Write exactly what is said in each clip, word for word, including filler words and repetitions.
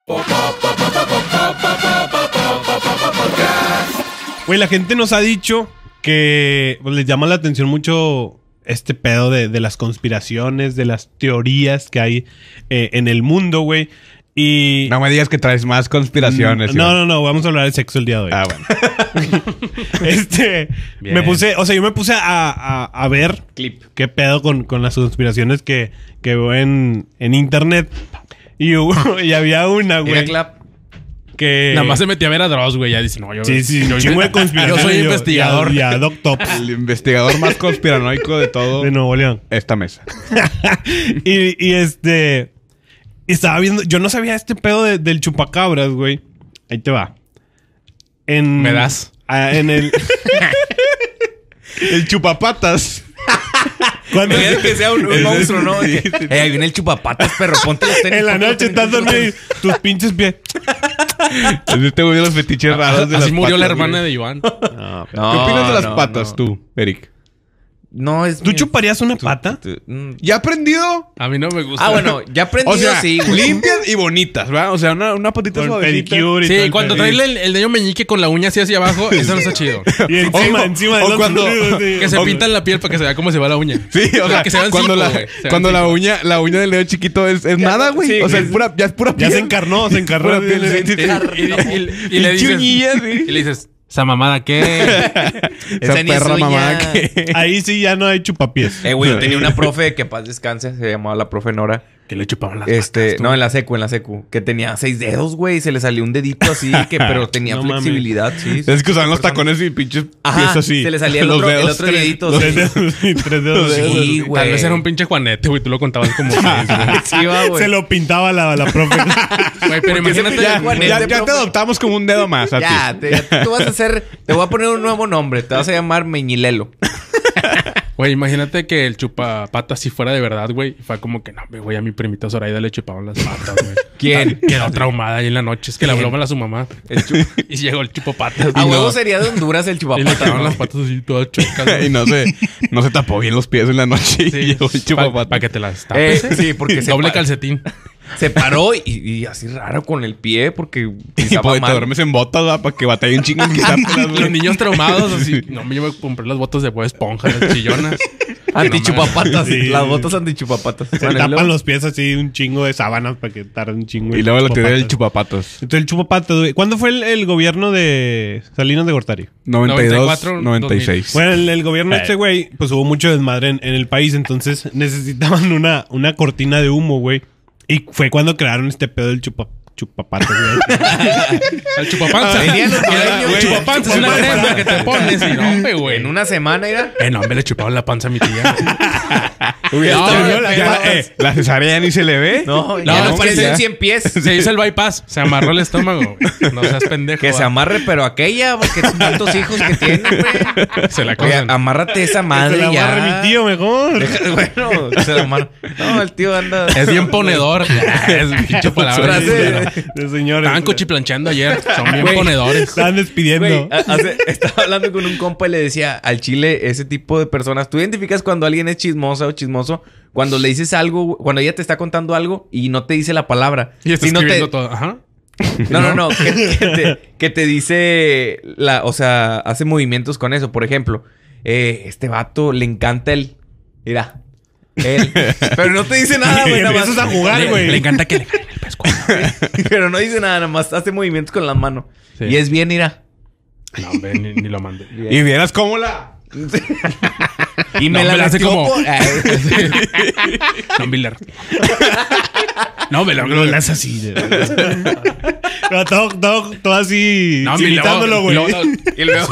Güey, la gente nos ha dicho que pues, les llama la atención mucho este pedo de, de las conspiraciones, de las teorías que hay eh, en el mundo, güey. Y... No me digas que traes más conspiraciones. No, no, no. Vamos a hablar de sexo el día de hoy. Ah, bueno. este... Bien. Me puse... O sea, yo me puse a, a, a ver... Clip. ¿Qué pedo con, con las conspiraciones que, que veo en, en internet? Y, hubo, y había una, güey. Que... Nada más se metía a ver a Dross, güey. Ya dice, no, yo... Sí, sí, yo, chingo de conspiración. Yo soy investigador. Ya, ya, Doc Tops. El investigador más conspiranoico de todo. De Nuevo León. Esta mesa. y, y este... Estaba viendo... Yo no sabía este pedo de, del chupacabras, güey. Ahí te va. En... ¿Me das? Ah, en el... El chupapatas. Cuando es que sea un, un monstruo, ¿no? Que, eh, ahí viene el chupapatas, perro. Ponte los tenis. En la noche estás dormido y tus pinches pies. Este güey de los fetiches raros de Así las murió patas, la hermana güey. de Iván. No, ¿Qué opinas de las no, patas, no. tú, Eric? No, es... ¿Tú mi- chuparías una pata? tú- mm. ¿Ya aprendido? A mí no me gusta. Ah, bueno, ya aprendido, O sea, sí, güey. limpias y bonitas, ¿verdad? O sea, una, una patita Con suavecita. pedicure y todo Sí, el cuando pedo. trae el, el dedo meñique con la uña así hacia abajo, eso no está chido. Y encima, O- encima o de los cuando- dedos, sí. Que se O- pintan la piel para que se vea cómo se va la uña. Sí, o sea, que se vean cuando, cinco, la, güey. Se vean cuando la cinco. uña, la uña del dedo chiquito es, es nada, güey. sí, o sea, es- es pura, ya es pura Ya piel. se encarnó, se encarnó. Pura piel, sí, sí, sí. Y, y- y- y le dices... Chuñilla, sí. Y le dices... ¿Esa mamada qué? Esa Esa ni es perra uña. mamada que... Ahí sí ya no hay chupapiés. Eh, güey, yo tenía una profe que paz descanse, se llamaba la profe Nora. Que le chupaban las Este, patas, tú. no, en la secu, en la secu. Que tenía seis dedos, güey. Se le salió un dedito así, que pero tenía No mames. flexibilidad, sí. Es que usaban los tacones y pinches Ajá, pies así. se le salía el Los otro, el dedos. otro dedito. Tres sí. dedos y tres dedos. Sí, güey. Tal vez era un pinche Juanete, güey. Tú lo contabas como seis, güey. Sí, va, güey. Se lo pintaba la, la profe. Güey, pero Porque imagínate... se Ya, Juanete, ya, ya te profe. adoptamos como un dedo más a Ya, ti. te, ya tú vas a hacer... Te voy a poner un nuevo nombre. Te vas a llamar Meñilelo. Güey, imagínate que el chupapatas si fuera de verdad, güey. Fue como que, no, güey, a mi primita Zoraida le chupaban las patas, güey. ¿Quién? Quedó traumada ahí en la noche. Es que le habló mal a su mamá. El chu- Y llegó el chupapatas. A y huevo no- sería de Honduras el Y le chupapatas. quedaron ¿no? las patas así todas chuecas, güey. Y no se, no se tapó bien los pies en la noche y llegó el Para chupapata. que te las Eh, tapes. ¿eh? sí, porque se, Doble pa- calcetín. se paró y, y así raro con el pie porque Y pisaba pues, te mal. duermes en botas, ¿va? Para que batallen chingo en quitártelas, Los güey. niños traumados así. No, me llevo a comprar las botas de Bob Esponja, las chillonas. Antichupapatas. Sí. Las botas antichupapatas. Se Bueno, y tapan luego- los pies así un chingo de sábanas para que tarde un chingo. Y el luego la teoría del chupapatas. chupapatos. Entonces el chupapatas, güey. ¿Cuándo fue el, el gobierno de Salinas de Gortari? noventa y dos, noventa y cuatro, noventa y seis. Bueno, el, el gobierno de Eh. este güey, pues hubo mucho desmadre en, en el país, entonces necesitaban una, una cortina de humo, güey. Y fue cuando crearon este pedo del chupa, chupapatas, güey. El chupapanza. Venían los dueños, El güey. chupapanza es una Chupapanza. crema que te pones y no, hombre, güey. En una semana era. Eh, no, me le chupaban la panza a mi tía. Hubiera No, estado güey, bien Ya, pegado. eh, la cesárea ya ni se le ve. No, No, ya no no, parecen ya. cien pies. Se hizo el bypass. Se amarró el estómago. güey. No seas pendejo. Que se va. amarre, pero aquella, porque tantos hijos que tiene, güey. Se la Oye, cogen. amárrate esa Se madre la ya. amarre mi tío mejor. Deja- bueno, se la amarra. No, el tío anda. Es bien ponedor. es pinche palabra. Frase- De señores. Estaban cuchiplanchando ayer. Son bien Güey. ponedores. Estaban despidiendo. Güey, a- hace- estaba hablando con un compa y le decía al chile ese tipo de personas. ¿Tú identificas cuando alguien es chismosa o chismoso? Cuando le dices algo, cuando ella te está contando algo y no te dice la palabra. Y está sino te- escribiendo todo. Ajá. No, no, no. Que, que te, que te dice la, o sea, hace movimientos con eso. Por ejemplo, eh, este vato le encanta el. Mira. Él. Pero no te dice nada, güey. Y Nada más. empiezas a jugar, Le, güey. le encanta que le jalen el pescuezo. Pero no dice nada, nada más hace movimientos con la mano. Sí. Y es bien, mira. No, hombre, ni, ni lo mandé. Y vieras cómo la... Y No, me la me la hace metió como- por- No, Miller. No, me lo Lo lanza así. de- Pero todo, todo, todo así. No, mi imitándolo, güey. luego- luego- Y luego...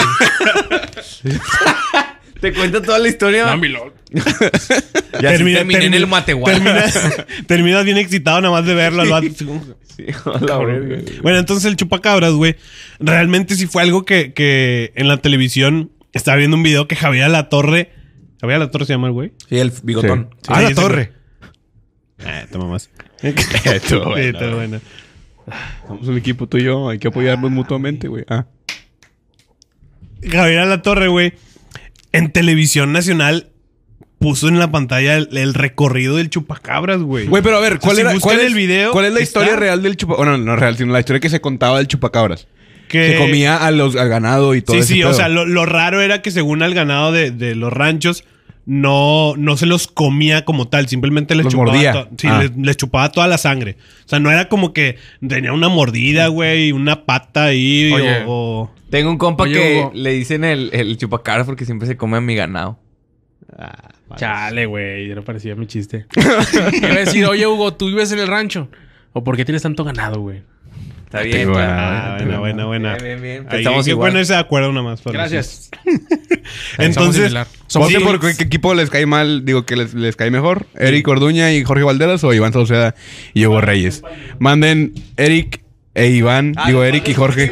Te cuenta toda la historia. No, mi lo- Ya así Termina- terminé en termina- el Matehuala. Terminas, terminas bien excitado nada más de verlo al vato. así como- Sí, a la verga. Bueno, entonces el chupacabras, güey, realmente sí fue algo que, que en la televisión estaba viendo un video que Javier Alatorre. Javier Alatorre se llama el güey. Sí, el bigotón. Sí. Ah, la ese torre. Ah, toma más. Estuvo bueno. Sí, está bueno. Somos un equipo tú y yo. Hay que apoyarnos mutuamente, güey. Ah. Javier Alatorre, güey, en televisión nacional puso en la pantalla el, el recorrido del chupacabras, güey. Güey, pero a ver, ¿cuál, O sea, si era, buscan cuál, es, el video, ¿cuál es la está. historia real del chupacabras? Bueno, no real, sino la historia que se contaba del chupacabras. Que Se comía a los, al ganado y todo Sí, ese sí, pedo. o sea, lo, lo raro era que según al ganado de, de los ranchos, no, no se los comía como tal, simplemente les Los chupaba, mordía. to- sí, Ah. les, les chupaba toda la sangre. O sea, no era como que tenía una mordida, güey, una pata ahí Oye. o, o- Tengo un compa Oye, que Hugo. le dicen el, el chupacabras porque siempre se come a mi ganado. Chale, güey. Ya no parecía mi chiste. Iba a decir, oye, Hugo, ¿tú vives en el rancho? ¿O por qué tienes tanto ganado, güey? Está bien. buena, está- Ah, buena, buena, buena. Bien, bien, bien. Ahí, Estamos qué igual. bueno ese de acuerdo nomás. para Gracias. los- Somos Entonces, similar. Somos Voten por similares. qué equipo les cae mal, digo que les, les cae mejor. Eric Orduña y Jorge Valderas o Iván Sauceda y Hugo Reyes. Manden Eric e Iván, digo Eric y Jorge,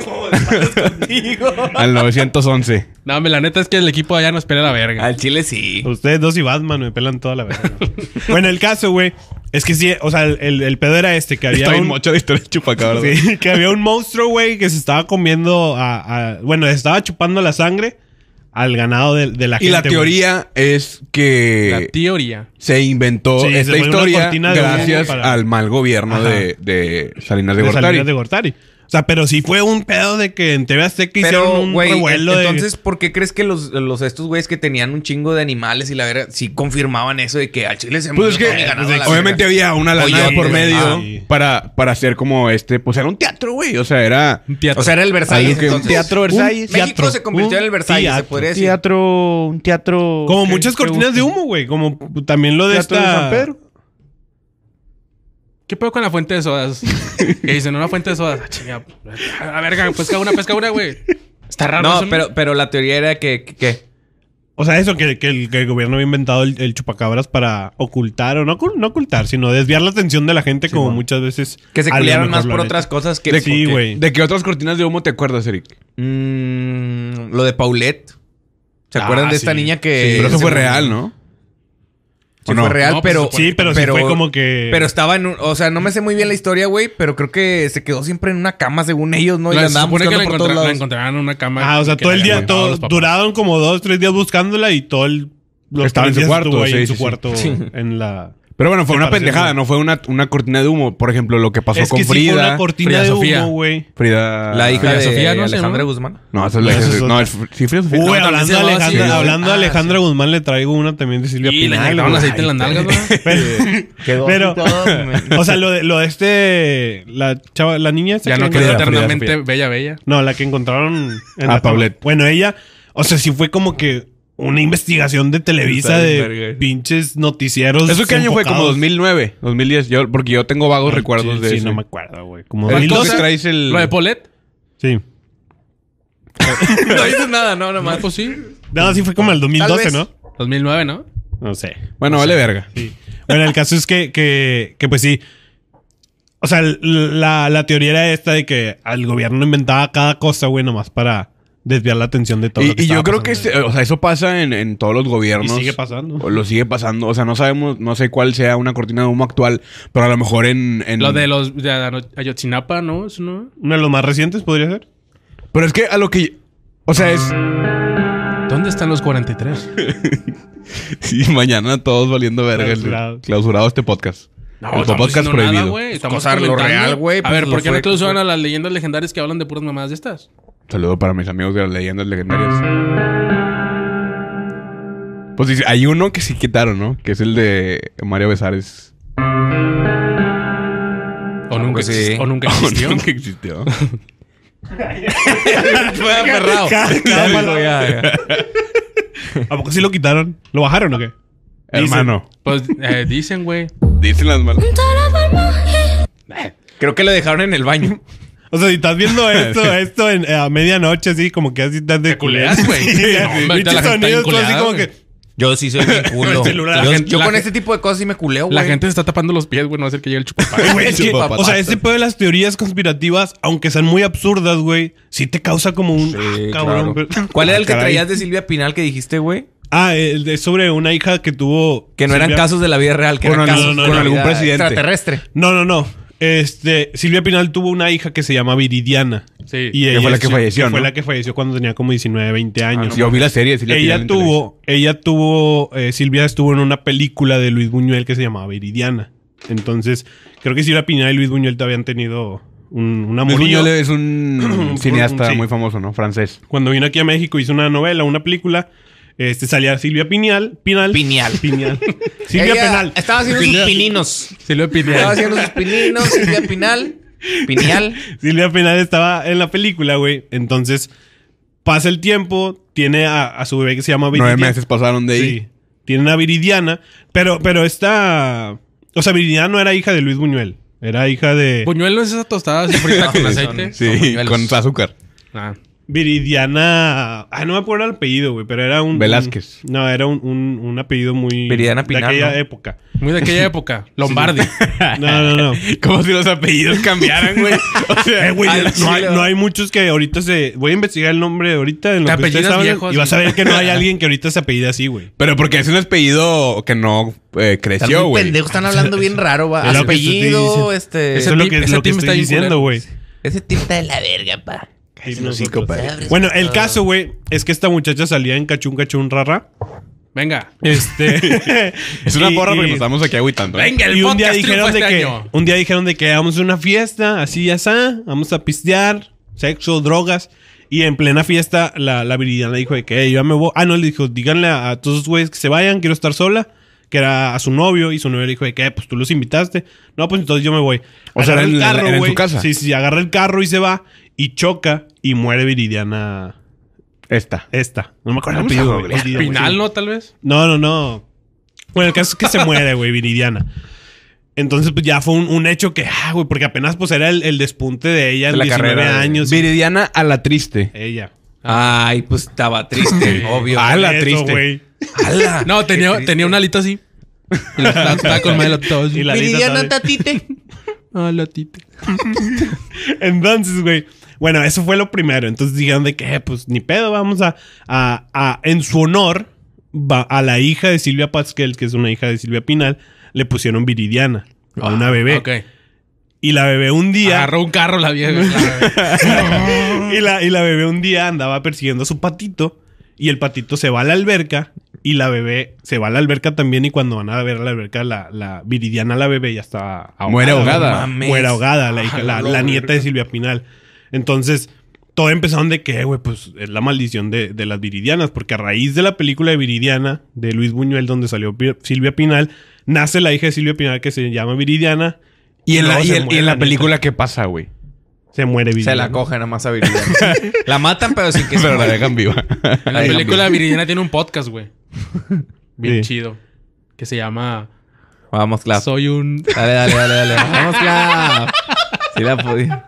al novecientos once. No, hombre, la neta es que el equipo allá nos pelea la verga. Al chile sí. ustedes dos y Batman me pelan toda la verdad. Bueno, el caso, güey, es que sí, o sea, el, el, el pedo era este, que había Está bien un... mocha la historia del chupacabras. Sí, que había un monstruo, güey, que se estaba comiendo a, a- Bueno, se estaba chupando la sangre al ganado de, de la Y gente. la güey. teoría es La que teoría. se inventó Sí, se esta fue una historia cortina de humo gracias para- al mal gobierno Ajá. de, de Salinas de De Gortari. Salinas de Gortari. O sea, pero sí fue un pedo de que en T V Azteca hicieron Pero, un güey, revuelo de... entonces, ¿por qué crees que los, los estos güeyes que tenían un chingo de animales y la verga sí confirmaban eso de que al chile se Pues es murió que todo mi ganado pues, a la obviamente verga? había una lana Coyote, por güey. medio Sí. para, para hacer como este, pues era un teatro, güey. O sea, era Un teatro. O sea, era el Versalles. algo que- un entonces. teatro Versalles. México teatro. se convirtió en el Un Versalles, se teatro. podría decir. teatro, un teatro. Como ¿qué- muchas qué cortinas gusta? de humo, güey. Como también lo de Teatro esta... de San Pedro. ¿Qué pedo con la fuente de sodas? Que dicen, una fuente de sodas. Ah, chinga. A verga, pesca una, pesca una, güey. Está raro No, eso, pero, pero la teoría era que... que, que- O sea, eso, que, que el, que el gobierno había inventado el, el chupacabras para ocultar, o no, ocul- no ocultar, sino desviar la atención de la gente, como muchas veces... que se a lo culiaron mejor más lo por han otras hecho. cosas que... De- sí, porque- güey. ¿De qué otras cortinas de humo te acuerdas, Eric? Mm, lo de Paulette. ¿Se Ah, acuerdan de esta sí. niña que... Pero eso se fue murió? real, ¿no? Sí ¿O no? fue real, No, pues, pero... se supone Sí, pero, sí fue como que... Pero estaba en un... O sea, no me sé muy bien la historia, güey, pero creo que se quedó siempre en una cama, según ellos, ¿no? Y La, la se andaban supone que la, buscando por todos encontra- la lados. encontraron en una cama. Ah, o sea, que todo le el habían día, matado a todo, los papás. duraron como dos, tres días buscándola y todo el... los Estaba en tres su días cuarto, estuvo ahí sí, en su sí, sí. cuarto Sí. en la... Pero bueno, fue Se una pareció, pendejada, güey. no fue una, una cortina de humo. Por ejemplo, lo que pasó Es con que sí Frida. fue una cortina Frida de Sofía. humo, güey. Frida. La hija Frida de Sofía, ¿no se Alejandra llama? Guzmán. No, esa es la No, esa hija- es No, otra. es sí, Frida Sofía. Uy, también hablando, se de llamaba Alejandra, así, hablando de ah, Alejandra sí. Guzmán, le traigo una también de Silvia Y le Pinal. inyectaron güey. aceite en las nalgas, ¿no? Pero, Quedó pero- así todo, me- o sea, lo de, lo de este... La chava, la niña esta Ya que no le quedó encontraron- eternamente Frida bella, bella. No, la que encontraron en Ah, la cama. Paulette. Bueno, ella... O sea, sí fue como que una investigación de Televisa Está bien de verga. pinches noticieros. ¿Eso qué año fue? Como enfocados. dos mil nueve, dos mil diez. Yo, porque yo tengo vagos recuerdos sí, de sí, eso. no me acuerdo, güey. Como ¿El dos mil tú que doce. traes el. Lo de Paulette. Sí. No dices nada, no, No, nomás. pues sí. No, sí fue como el dos mil doce, vez. ¿no? dos mil nueve, ¿no? No sé. Bueno, vale verga. Sí. Bueno, el caso es que, que, que pues sí. O sea, la, la teoría era esta de que al gobierno inventaba cada cosa, güey, nomás para desviar la atención de todo. Y, lo que y yo estaba creo que pasando. este- o sea, eso pasa en, en todos los gobiernos. Y sigue pasando. O lo sigue pasando. O sea, no sabemos, no sé cuál sea una cortina de humo actual, pero a lo mejor en. en- Lo de los de Ayotzinapa, ¿no? ¿Eso no? Uno de los más recientes podría ser. Pero es que a lo que. O sea, es. ¿Dónde están los cuarenta y tres? Sí, mañana todos valiendo verga. el- Clausurado. Clausurado este podcast. No, el estamos podcast diciendo nada, prohibido. güey. Estamos Cosa, lo comentando. real, güey, A pues, ver, lo ¿por qué fue- no clausuran a las leyendas legendarias que hablan de puras mamadas de estas? Saludo para mis amigos de las leyendas legendarias. Pues dice, hay uno que sí quitaron, ¿no? Que es el de Mario Besares. O nunca, pues sí. exist- o nunca existió. Nunca existió. Fue aferrado. Ya dijo, ya, ya. ¿A poco sí lo quitaron? ¿Lo bajaron o qué? Hermano. Pues eh, dicen, güey. Dicen las malas. Creo que lo dejaron en el baño. O sea, si estás viendo esto, esto en, a medianoche, así como que así estás de Te culeas, güey. Sí, No, hombre, ahorita pinches la gente está sonidos, tú así enculeada, como güey. que... Yo sí soy bien culo. El celular. Yo, La gente- yo la con gente- este tipo de cosas sí me culeo, güey. La gente se está tapando los pies, güey. No va a ser que llegue el chupapá. Güey, es que, Chupapatas. o sea, ese pedo de las teorías conspirativas, aunque sean muy absurdas, güey, sí te causa como un... Sí, ah, cabrón, claro. pero- ¿Cuál era el que Caray. traías de Silvia Pinal que dijiste, güey? Ah, el de sobre una hija que tuvo... Que no eran Silvia- casos de la vida real, que Con eran algún- casos con de la algún vida presidente. extraterrestre. No, no, no. Este, Silvia Pinal tuvo una hija que se llama Viridiana. Sí. Y Que ella fue la que sí, falleció, Fue ¿no? la que falleció cuando tenía como diecinueve, veinte años. Yo vi la serie de Silvia Pinal ella en Televisa. tuvo, ella tuvo, eh, Silvia estuvo en una película de Luis Buñuel que se llamaba Viridiana. Entonces, creo que Silvia Pinal y Luis Buñuel todavía han tenido un, un Luis amorío. Buñuel es un cineasta Sí. muy famoso, ¿no? Francés. Cuando vino aquí a México hizo una novela, una película. Este, salía Silvia Pinal. Pinal. Piñal. Pinal. Silvia Ella Pinal. Estaba haciendo sus pininos. Silvia Pinal. Estaba haciendo sus pininos. Silvia Pinal. Piñal. Silvia Pinal estaba en la película, güey. Entonces, pasa el tiempo, tiene a, a su bebé que se llama Viridiana. Nueve meses pasaron de ahí. Sí. Tiene una Viridiana. Pero, pero esta... O sea, Viridiana no era hija de Luis Buñuel. Era hija de... Buñuelo es esa tostada así frita con aceite. Sí, Son buñuelos. con azúcar. Ah. Viridiana... Ah, no me acuerdo el apellido, güey. Pero era un... Velázquez. un- no, era un, un, un apellido muy... Viridiana Pinal, de aquella ¿no? época. Muy de aquella época. Lombardi. No, no, no. Como si los apellidos cambiaran, güey. O sea, Eh, güey, al no, hay, chile, no hay muchos que ahorita se... Voy a investigar el nombre ahorita en lo Te que ustedes apellidas hablan viejo, y vas así. a ver que no hay alguien que ahorita se apellida así, güey. pero porque es un apellido que no eh, Están creció, muy güey. pendejos, están hablando bien raro, va. Es lo que te estoy Apellido, diciendo. este... Eso es lo que, ese lo que team está estoy bien diciendo, culero. güey. Ese tipo está de la verga, pa. Sí, Sí, nosotros. compadre. Bueno, el caso, güey, es que esta muchacha salía en Cachún Cachún Rara. Venga. Este... Es una y- porra porque y- nos estamos aquí agüitando. ¿eh? Venga, el y un día podcast dijeron triunfa de este que año. un día dijeron de que vamos a una fiesta, así ya está, vamos a pistear, sexo, drogas. Y en plena fiesta la, la Viridiana dijo de que "Hey, yo ya me voy". Ah, no, le dijo, díganle a, a todos esos güeyes que se vayan, quiero estar sola. Que era a su novio, y su novio le dijo de que pues tú los invitaste. No, pues entonces yo me voy. O sea, Agarra era en- era en su güey. casa. Sí, sí, agarra el carro y se va. Y choca y muere Viridiana. Esta. Esta. No me acuerdo el Vamos a apellido, güey. googlear. Viridiana, Pinal, sí. ¿no? Tal vez. No, no, no. Bueno, el caso es que se muere, güey, Viridiana. Entonces, pues ya fue un, un hecho que, ah, güey, porque apenas pues era el, el despunte de ella en De la diecinueve carrera, güey. años. Viridiana a la triste. Ella. Ay, pues estaba triste, obvio. Ah, la Eso, triste. güey. ¡Hala! No, Qué tenía, triste. tenía una alita así. Y la estaba estaba con madre todo así. Y la alita Viridiana sabe. Tatite. Ah, la tita. Entonces, güey. Bueno, eso fue lo primero. Entonces dijeron de que, eh, pues ni pedo, vamos a, a, a en su honor, va, a la hija de Silvia Pasquel, que es una hija de Silvia Pinal, le pusieron Viridiana a una bebé. Ok. Y la bebé un día. Agarró un carro la vieja. claro. y, la, y la bebé un día andaba persiguiendo a su patito. Y el patito se va a la alberca. Y la bebé se va a la alberca también. Y cuando van a ver a la alberca, la, la Viridiana, la bebé, ya está ahogada. Muere ahogada. No mames. Muere ahogada, la, hija, Ah, la, no, la güey. nieta de Silvia Pinal. Entonces, todo empezaron de que, güey, pues es la maldición de, de las Viridianas. Porque a raíz de la película de Viridiana, de Luis Buñuel, donde salió Pi- Silvia Pinal, nace la hija de Silvia Pinal que se llama Viridiana. Y en la, luego y se en- y muere en la nieta. película, ¿qué pasa, güey? Se muere Viridiana. Se la cogen nada más a Viridiana. La matan, pero sin que se Pero la muera. dejan viva. En la película Viridiana tiene un podcast, güey. Bien Sí. chido. Que se llama Vamos, Clap. Soy un... Dale, dale, dale, dale. Vamos, Clap. Sí la podía.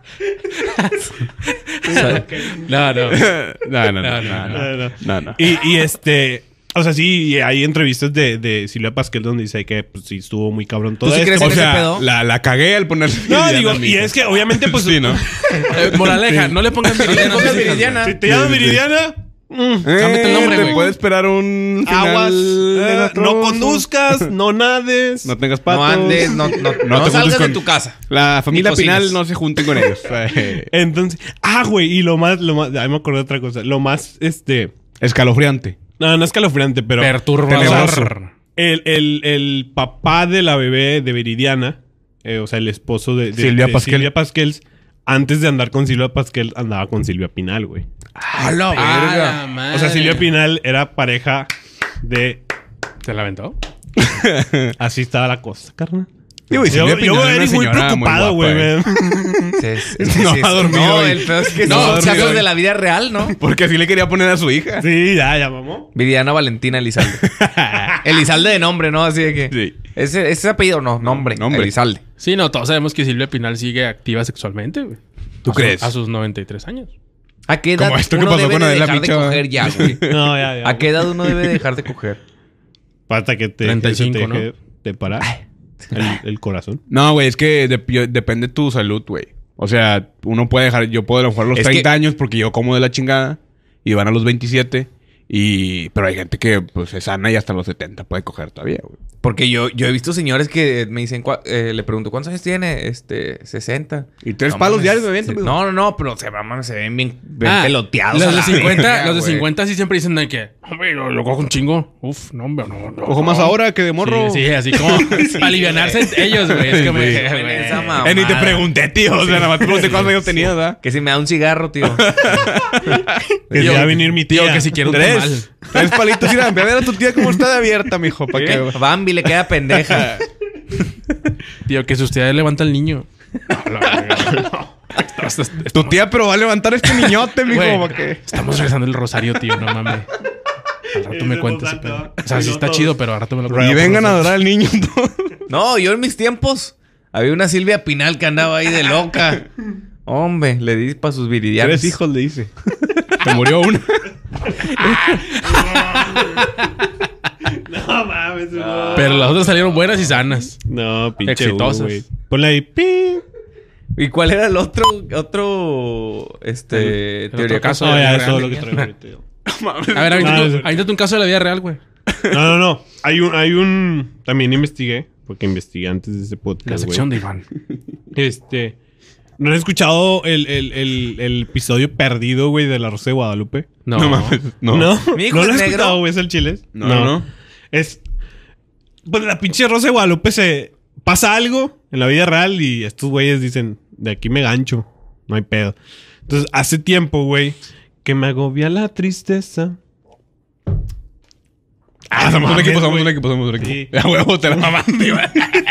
No, no. No, no, no. No, No, no, no. no. No, no. Y, y este... O sea, sí, hay entrevistas de, de Silvia Pasquel donde dice que pues, sí estuvo muy cabrón todo ¿Tú sí esto. crees O en ese sea, pedo? la, la cagué al poner... No, digo, y es que obviamente pues... Sí, ¿no? Eh, moraleja, no le pongas Viridiana. No le pongas a tus hijas, Viridiana. Si te llamas Sí, sí, sí. Viridiana... mm, Cámbiate el nombre, te güey. puede esperar un final aguas, eh, desastroso. no conduzcas, no nades. No tengas patos. No andes, no, no, no, te juntes salgas con- de tu casa. La familia Ni cocines. Pinal no se junten con ellos. Eh, Entonces... Ah, güey, y lo más... Lo más... Ay, me acordé de otra cosa. Lo más, este... Escalofriante. No, no es escalofriante, pero... Perturbador. El, el, el papá de la bebé de Viridiana, eh, o sea, el esposo de, de- Silvia de Pasquel. Silvia Pasquel, antes de andar con Silvia Pasquel, andaba con Silvia Pinal, güey. A la Ah, la madre. O sea, Silvia Pinal era pareja de... ¿Te la aventó? Así estaba la cosa, carnal. Digo, y Yo, Silvia yo Pinal voy a era ir una muy señora preocupado, muy güey. guapa, eh. man. Sí, es- es que No sí ha es- dormido No, hoy. el peor es que No no, ha son dormido casos hoy. de la vida real, ¿no? Porque así le quería poner a su hija. Sí, ya, ya, mamó. Viridiana Valentina Elizalde. Elizalde de nombre, ¿no? Así de que... Sí. ¿Ese, ese apellido? No, nombre. Nombre. Elizalde. Sí, no, todos sabemos que Silvia Pinal sigue activa sexualmente, güey. ¿Tú A su- crees? A sus noventa y tres años. ¿A qué edad Como esto que uno pasó debe con de Adela dejar de Micha. coger ya, güey? No, ya, ya. ¿A qué edad uno debe dejar de coger? Hasta que te, treinta y cinco, que se te ¿no? deje de parar el, el corazón. No, güey, es que dep- depende de tu salud, güey. O sea, uno puede dejar... Yo puedo a lo mejor a los Es treinta que- años porque yo como de la chingada. Y van a los veintisiete. Y... Pero hay gente que, pues, es sana y hasta los setenta puede coger todavía, güey. Porque yo, yo he visto señores que me dicen, cua- eh, le pregunto, ¿cuántos años tiene? Este, sesenta. Y tres No palos mames, diarios de evento, sí. mijo. No, no, no, pero se, mames, se ven bien, bien Ah, peloteados. a Los de la cincuenta, verga, los de güey. cincuenta sí siempre dicen de que, hombre, lo, lo cojo un chingo. Uf, no, hombre, no, no. Ojo más ahora que de morro. Sí, sí, así como para alivianarse entre ellos, güey. Es como, Sí. que, Ven güey. esa mamada. Eh, ni te pregunté, tío. O sea, nada más te pregunté cuántos años tenías, ¿verdad? Que si me da un cigarro, tío. Que Tío, ya va a venir mi tía. Tío, que si quiero un tamal. Tres. Tres palitos. Mira, ve a ver a tu tía cómo está de abierta, mijo. Para que... Bambi le queda pendeja. Tío, que si usted levanta al niño. No, la verga, no. Estás- estás- Tu tía, pero va a levantar este niñote, mijo. Güey, ¿Para qué? Estamos rezando el rosario, tío, no mames. Al rato me Ese cuentas ese posata. pedo. O sea, sí está Todos. chido, pero al rato me lo Y cuentas. vengan a adorar al niño. No, yo en mis tiempos había una Silvia Pinal que andaba ahí de loca. Hombre, le di para sus viridianos. Tres hijos le dice. Se murió uno. No mames, no. Pero las otras salieron buenas y sanas. No, pinche Exitosas. Hugo, güey. Ponle ahí. pi. ¿Y cuál era el otro, otro, este, El- el teoría otro caso? No, conspirativa ya es todo lo grande? que traigo ahorita. yo. A ver, avéntate No, un- es- avéntate un caso de la vida real, güey. No, no, no. Hay un, hay un. También investigué. Porque investigué antes de ese podcast. La güey. sección de Iván. Este. ¿No han escuchado el, el, el, el episodio perdido, güey, de La Rosa de Guadalupe? No. No mames. No. ¿No? Mi hijo ¿No lo es has negro. escuchado, güey? ¿Es el chiles? No, no, no. Es. Pues la pinche Rosa de Guadalupe se. Pasa algo en la vida real y estos güeyes dicen: de aquí me gancho. No hay pedo. Entonces, hace tiempo, güey, que me agobia la tristeza. Ah, somos un mames, equipo, somos güey. un equipo, somos un equipo. Sí. A huevo, te la mamaste, güey.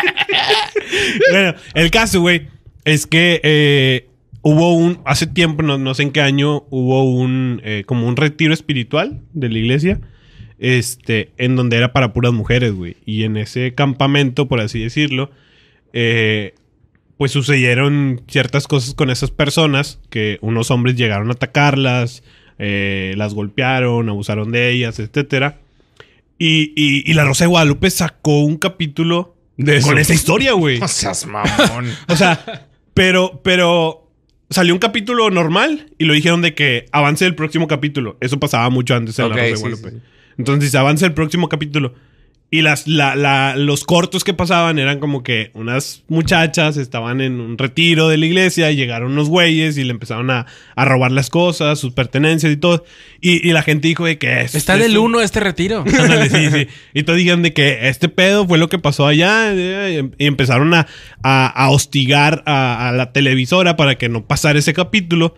Bueno, el caso, güey, es que eh, hubo un. Hace tiempo, no, no sé en qué año, hubo un. Eh, como un retiro espiritual de la iglesia. Este, en donde era para puras mujeres, güey. Y en ese campamento, por así decirlo, eh, pues sucedieron ciertas cosas con esas personas. Que unos hombres llegaron a atacarlas, eh, las golpearon, abusaron de ellas, etcétera. Y, y, y la Rosa de Guadalupe sacó un capítulo De eso. con esa historia, güey. No seas mamón. O sea, pero, pero salió un capítulo normal y lo dijeron de que avance el próximo capítulo. Eso pasaba mucho antes en Ok, La Rosa de sí, Guadalupe. sí, sí. Entonces se avanza el próximo capítulo. Y las, la, la, los cortos que pasaban eran como que unas muchachas estaban en un retiro de la iglesia y llegaron unos güeyes y le empezaron a, a robar las cosas, sus pertenencias y todo. Y, y la gente dijo de que... es- Está es del un- uno este retiro. Ándale, sí, sí. Y todos digan de que este pedo fue lo que pasó allá. eh, Y empezaron a, a, a hostigar a, a la televisora para que no pasara ese capítulo.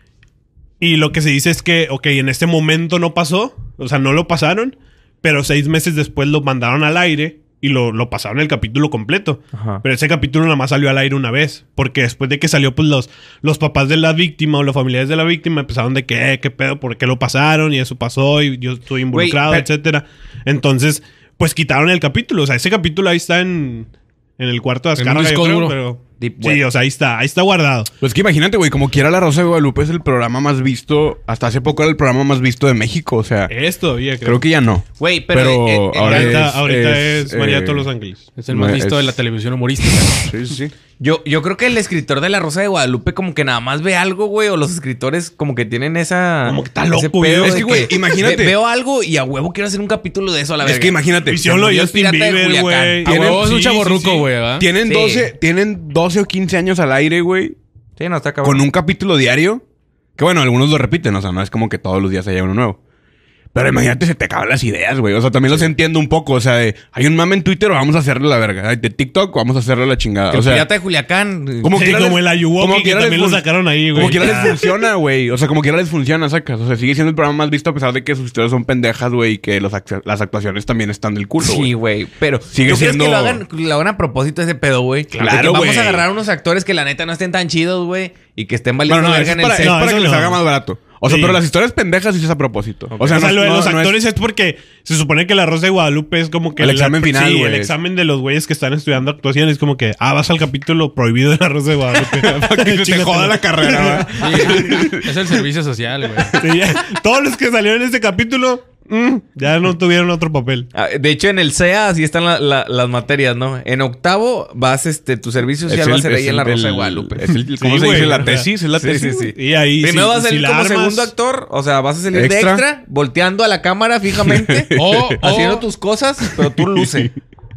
Y lo que se dice es que, ok, en este momento no pasó. O sea, no lo pasaron. Pero seis meses después lo mandaron al aire y lo, lo pasaron el capítulo completo. Ajá. Pero ese capítulo nada más salió al aire una vez. Porque después de que salió, pues los, los papás de la víctima o los familiares de la víctima empezaron de que, eh, qué pedo, por qué lo pasaron y eso pasó y yo estoy involucrado, Güey, etcétera. Entonces, pues quitaron el capítulo. O sea, ese capítulo ahí está en, en el cuarto de En un Azcárraga, yo disco creo, duro. pero Deep sí, web. o sea, ahí está, ahí está guardado. Pues que imagínate, güey, como quiera La Rosa de Guadalupe es el programa más visto. Hasta hace poco era el programa más visto de México. O sea, Es todavía, creo. creo que ya no. Güey, pero... Pero eh, eh, ahora ahorita es- ahorita es, es, María eh, de todos los ángeles. Es el más No, visto es- de la televisión humorística. Sí, sí, sí. Yo, yo creo que el escritor de La Rosa de Guadalupe como que nada más ve algo, güey. O los escritores como que tienen esa... Como que está ese loco, pedo güey. Es de que, güey, imagínate. ve- veo algo y a huevo quiero hacer un capítulo de eso a la Es verga. que imagínate. Visión se lo murió el Justin pirata de Bieber, Culiacán. güey. A Tienen- huevo es un sí, chavorruco, sí, sí. güey, ¿verdad? Tienen, Sí. doce, tienen doce o quince años al aire, güey. Sí, no, está cabrón. Con un capítulo diario. Que bueno, algunos lo repiten. O sea, no es como que todos los días haya uno nuevo. Pero imagínate, se te acaban las ideas, güey. O sea, también los entiendo un poco. O sea, de, hay un mame en Twitter, vamos a hacerle la verga. Ay, de TikTok, vamos a hacerle la chingada. Que O el sea, pirata de Culiacán... como Sí, quiera como les- el Ayuwoki, como que quiera les también lo fun- sacaron ahí, güey. Como quiera les Ah. funciona, güey. O sea, como quiera les funciona, sacas. O sea, sigue siendo el programa más visto a pesar de que sus historias son pendejas, güey. Y que los ac- las actuaciones también están del culo, güey. Sí, güey. Pero Sigue ¿tú crees siendo- que lo hagan, lo hagan a propósito ese pedo, güey? Claro, De que vamos güey. a agarrar unos actores que la neta no estén tan chidos, güey. Y que estén valiendo Bueno, no, verga es en para, el es set. No, para eso que les no. haga más barato. O sea, Sí. pero las historias pendejas sí es a propósito. O sea, O sea, no, lo de no- los no es- actores es porque se supone que La Rosa de Guadalupe es como que... El la- examen final, Sí, güey. el examen de los güeyes que están estudiando actuación es como que... Ah, vas al capítulo prohibido de La Rosa de Guadalupe. Para que se te Chingatelo. joda la carrera, ¿verdad? Sí, es el servicio social, güey. Sí, ya. Todos los que salieron en este capítulo... mm, ya no tuvieron otro papel. Ah, de hecho, en el C E A así están la- la- las materias, ¿no? En octavo vas, este, tu servicio social va a ser ahí en La Rosa de Guadalupe. Es el, ¿Cómo Sí, se güey, dice? o La sea, tesis. Es la sí, tesis. sí, sí. Y ahí... Primero si- vas a si salir la como armas- segundo actor. O sea, vas a salir Extra. de extra, volteando a la cámara fijamente. O, haciendo o, tus cosas, pero tú luce.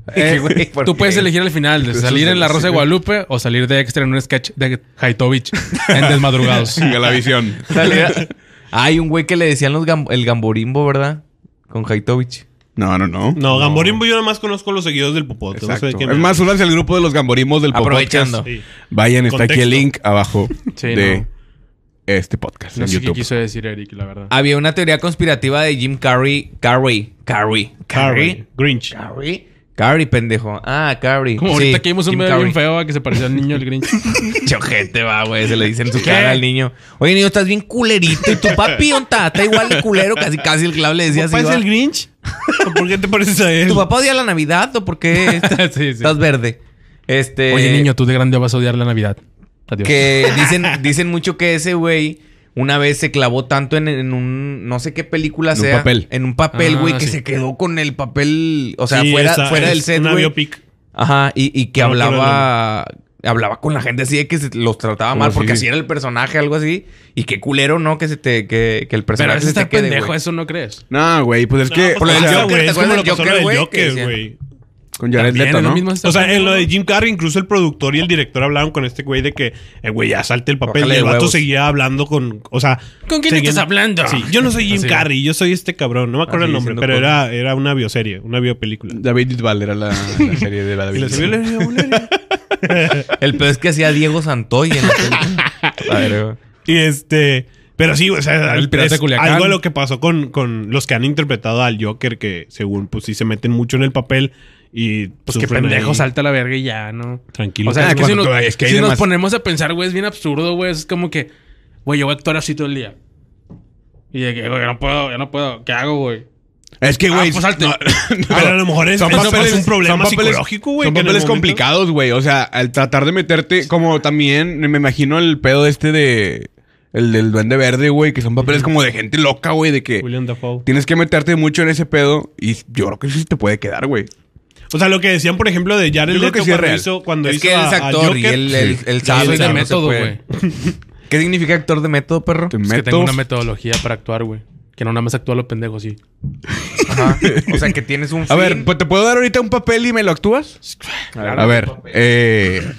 Eh, Güey, ¿por tú qué? puedes elegir al final de Eso salir es en La Rosa de sí. Guadalupe o salir de extra en un sketch de Haitovich en Desmadrugados. Galavisión. Salir- Hay un güey que le decían los gam- el Gamborimbo, ¿verdad? Con Haitovich. No, no, no. No, Gamborimbo yo nada más conozco los seguidores del Popote. No sé Exacto. de quién Es más, únanse al grupo de los Gamborimos del Aprovechando. podcast. Sí. Vayan, está aquí el Contexto. link abajo Sí, de no. este podcast No en sé qué YouTube. quiso decir Eric, la verdad. Había una teoría conspirativa de Jim Carrey. Carrey. Carrey. Carrie. Grinch. Carrey. Carrey, pendejo. Ah, Carrey. Como Sí, ahorita que vimos un Jim video bien Carrey. feo a que se parecía al niño el Grinch. Chojete, va, güey. Se le dice en su ¿Qué? cara al niño. Oye, niño, estás bien culerito. ¿Y tu papi dónde está? Está igual de culero. Casi, casi el clavo le decía así. ¿Papá es va. el Grinch? ¿O ¿Por qué te pareces a él? ¿Tu papá odia la Navidad o por qué estás, Sí, sí. estás verde? Este... Oye, niño, tú de grande vas a odiar la Navidad. Adiós. Que dicen, dicen mucho que ese güey una vez se clavó tanto en, en un... No sé qué película En un sea. papel. En un papel, Ah, güey, que sí. se quedó con el papel... O sea, Sí, fuera, esa fuera del es set, una güey. biopic. Ajá, y, y que No me acuerdo hablaba... Hablaba con la gente así de que se los trataba Como mal si- porque así era el personaje, algo así. Y qué culero, ¿no? Que se te... Que, que el Pero personaje eso se está te quede, pendejo, güey. eso no crees. No, güey, pues es que... No, por pues, lo del o sea, Joker, güey, ¿te es como acuerdas lo del pasó Joker, lo del güey? Joker, Que decía- güey. Con Jared También Leto, es lo ¿no? mismo está O sea, en pendejo. lo de Jim Carrey, incluso el productor y el director hablaban con este güey de que, eh, güey, ya salte el papel. Bájale Y el de vato huevos. seguía hablando con, o sea... ¿Con quién seguían- estás hablando? Sí, yo no soy Jim Así. Carrey, yo soy este cabrón. No me acuerdo Así el nombre, diciendo pero cosas. era, era una bioserie, una biopelícula. David Bisbal era la, la serie de David Y le Bisbal. subió El peor es que hacía Diego Santoy en la película. A ver, güey. Y este... Pero sí, o sea, El pirata es de Culiacán. algo de lo que pasó con, con los que han interpretado al Joker, que según, pues sí se meten mucho en el papel y Pues qué sufren pendejo, ahí. salta la verga y ya, ¿no? Tranquilo. O sea, Ah, es que si, cuando nos, tú- es que hay si nos demás- ponemos a pensar, güey, es bien absurdo, güey. Es como que, güey, yo voy a actuar así todo el día. Y de que, güey, no puedo, yo no puedo. ¿Qué hago, güey? Es que, güey... Ah, pues salte. no- Pero a lo mejor es, Son eso papeles, es un problema son papeles- psicológico, güey. Son que en el papeles momento- complicados, güey. O sea, al tratar de meterte, como también me imagino el pedo este de. El del Duende Verde, güey, que son papeles como de gente loca, güey, de que William Dafoe. tienes que meterte mucho en ese pedo y yo creo que sí te puede quedar, güey. O sea, lo que decían, por ejemplo, de Jared Yo creo Leto que sí es cuando real. hizo, cuando Es hizo que él es a- a actor y Joker. él, él, él Yo sabe. soy de que no se método, puede. güey. ¿Qué significa actor de método, perro? Te Es que meto. tengo una metodología para actuar, güey. Que no nada más actúa lo pendejo, sí. Ajá. O sea, que tienes un A fin. ver, pues te puedo dar ahorita un papel y me lo actúas. Claro, A ver, un papel. eh,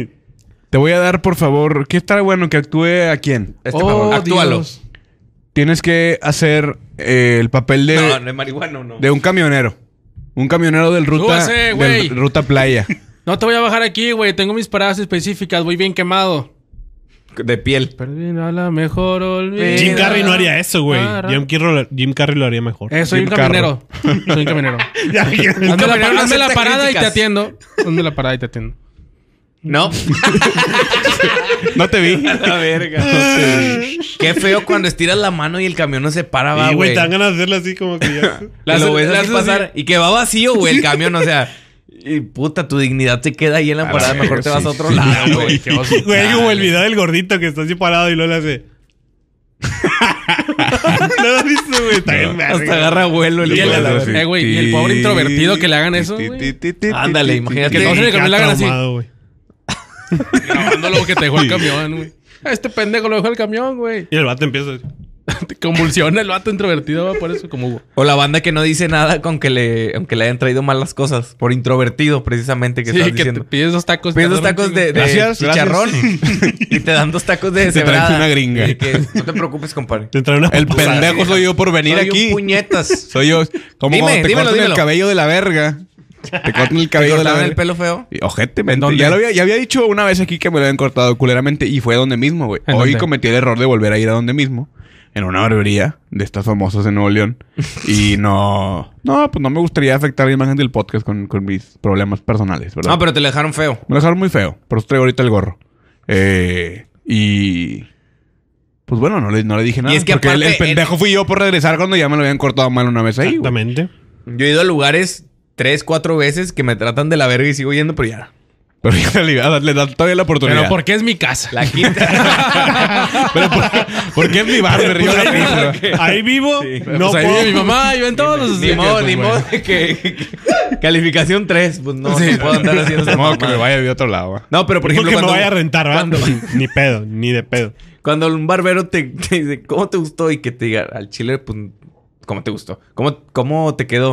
te voy a dar, por favor, ¿qué está bueno que actúe a quién? Este favor, actúalo. Dios. Tienes que hacer eh, el papel de, No, no es marihuana, no. de un camionero. Un camionero del ruta, Súbase, del güey. ruta playa. No te voy a bajar aquí, güey. Tengo mis paradas específicas. Voy bien quemado. De piel. Pero bien, a la mejor olvida. Jim Carrey no haría eso, güey. Ah, Jim, Carrey- Jim Carrey lo haría mejor. Eh, soy Jim un camionero. Soy un camionero. Ya, ya. Hazme la, camionero pa- no hazme la acepta parada y te críticas. atiendo. Hazme la parada y te atiendo. ¿No? No te vi. La verga. Qué feo cuando estiras la mano y el camión no se para, va, Y, güey, güey. te dan ganas de hacerlo así como que ya. Que La lo haces- ves la así haces así. pasar y que va vacío, güey, el camión, o sea. Y puta, tu dignidad se queda ahí en la A la parada. Mejor verga, te vas sí, a otro sí. lado, Güey, güey. qué oso. Güey, como el video del gordito que está así parado y luego le hace. ¿No lo has visto, güey? Está bien verga. Hasta agarra vuelo el Y el- hijo de la Sí. verga. Eh, güey, y el pobre introvertido que le hagan eso, güey. Ándale, imagínate. Que todos en el camión le hagan así. traumado, güey. Grabando lo que te dejó el camión, güey. Este pendejo lo dejó el camión, güey. Y el vato empieza a decir. Te convulsiona el vato introvertido, va, por eso, como Hugo. O la banda que no dice nada con que le, aunque le hayan traído malas cosas. Por introvertido, precisamente, que Sí, estás que te diciendo. pides dos tacos. Pides te dos dan un tacos de, chingo. de Gracias, chicharrón y te dan dos tacos de Te traes cebrada. una gringa. Y que, no te preocupes, compadre. Te trae una El pupusa. pendejo soy yo por venir Soy aquí. un puñetas. Soy yo. Como Dime, cuando te dímelo, cortan dímelo. el cabello de la verga. Te cortan el ¿Te cabello de la cortaron verga. el pelo feo? Y, ojete, mente. dónde? Ya, lo había, ya había dicho una vez aquí que me lo habían cortado culeramente y fue donde mismo, güey. ¿En Hoy dónde? cometí el error de volver a ir a donde mismo. En una barbería de estas famosas en Nuevo León. Y no... No, pues no me gustaría afectar la imagen del podcast con, con mis problemas personales, ¿verdad? No, pero te lo dejaron feo. Me lo dejaron muy feo. Por eso traigo ahorita el gorro. Eh, y... Pues bueno, no le, no le dije nada. Y es que porque el, el aparte, pendejo fui yo por regresar cuando ya me lo habían cortado mal una vez ahí, güey. Exactamente. Yo he ido a lugares tres, cuatro veces que me tratan de la verga y sigo yendo, pero ya. Pero en realidad le dan todavía la oportunidad. Pero porque es mi casa. La quinta. Pero por, ¿por qué es mi barber? Yo la piso. Ahí vivo. No pues ahí puedo. vive mi mamá, yo en todos los... Ni modo, pues, ni güey. modo de que, que- Calificación tres. Pues no, Sí. no puedo andar haciendo De esa modo que mamada. me vaya de otro lado. güey. No, pero por Dijo ejemplo, que me cuando, vaya a rentar, ¿verdad? cuando- Ni pedo, ni de pedo. cuando un barbero te, te dice, ¿cómo te gustó? Y que te diga, al chile, pues, ¿cómo te gustó? ¿Cómo, cómo te quedó?